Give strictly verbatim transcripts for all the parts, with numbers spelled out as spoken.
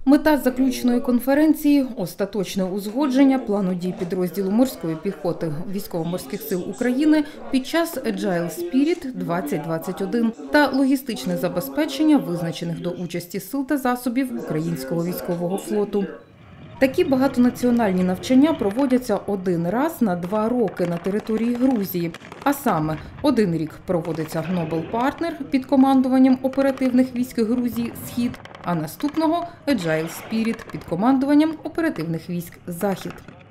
Мета заключної конференції – остаточне узгодження плану дій підрозділу морської піхоти Військово-морських сил України під час Agile Spirit двадцять двадцять один та логістичне забезпечення визначених до участі сил та засобів українського військового флоту. Такі багатонаціональні навчання проводяться один раз на два роки на території Грузії. А саме, один рік проводиться Global Partner під командуванням оперативних військ Грузії «Схід», а наступного – Agile Spirit під командуванням оперативних військ «Захід».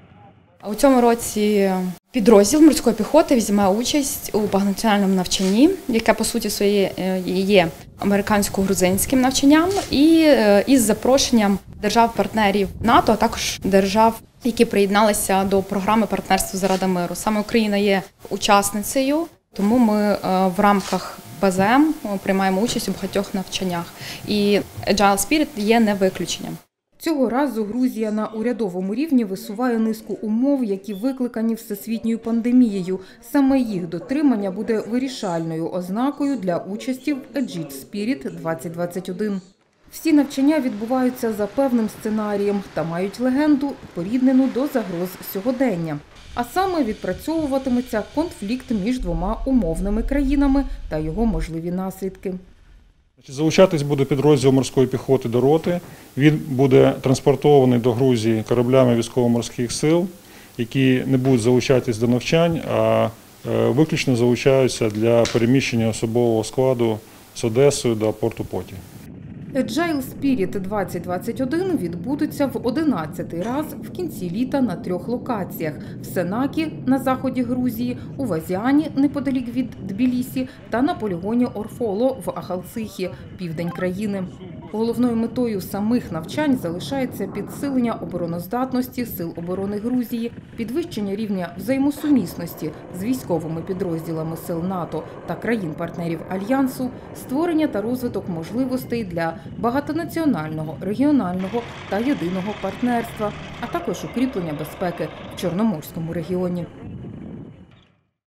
У цьому році підрозділ морської піхоти візьме участь у багатонаціональному навчанні, яке, по суті своєї, є американсько-грузинським навчанням, і із запрошенням держав-партнерів НАТО, а також держав, які приєдналися до програми партнерства заради миру. Саме Україна є учасницею, тому ми в рамках Б З М приймаємо участь у багатьох навчаннях. І Agile Spirit є не виключенням. Цього разу Грузія на урядовому рівні висуває низку умов, які викликані всесвітньою пандемією. Саме їх дотримання буде вирішальною ознакою для участі в Agile Spirit двадцять двадцять один. Всі навчання відбуваються за певним сценарієм та мають легенду, поріднену до загроз сьогодення. А саме відпрацьовуватиметься конфлікт між двома умовними країнами та його можливі наслідки. Залучатись буде підрозділ морської піхоти до роти. Він буде транспортований до Грузії кораблями військово-морських сил, які не будуть залучатись до навчань, а виключно залучаються для переміщення особового складу з Одесою до порту Поті. Agile Spirit двадцять двадцять один відбудеться в одинадцятий раз в кінці літа на трьох локаціях – в Сенакі на заході Грузії, у Вазіані неподалік від Тбілісі та на полігоні Орфоло в Ахалцихі, південь країни. Головною метою самих навчань залишається підсилення обороноздатності Сил оборони Грузії, підвищення рівня взаємосумісності з військовими підрозділами сил НАТО та країн-партнерів Альянсу, створення та розвиток можливостей для багатонаціонального, регіонального та єдиного партнерства, а також укріплення безпеки в Чорноморському регіоні.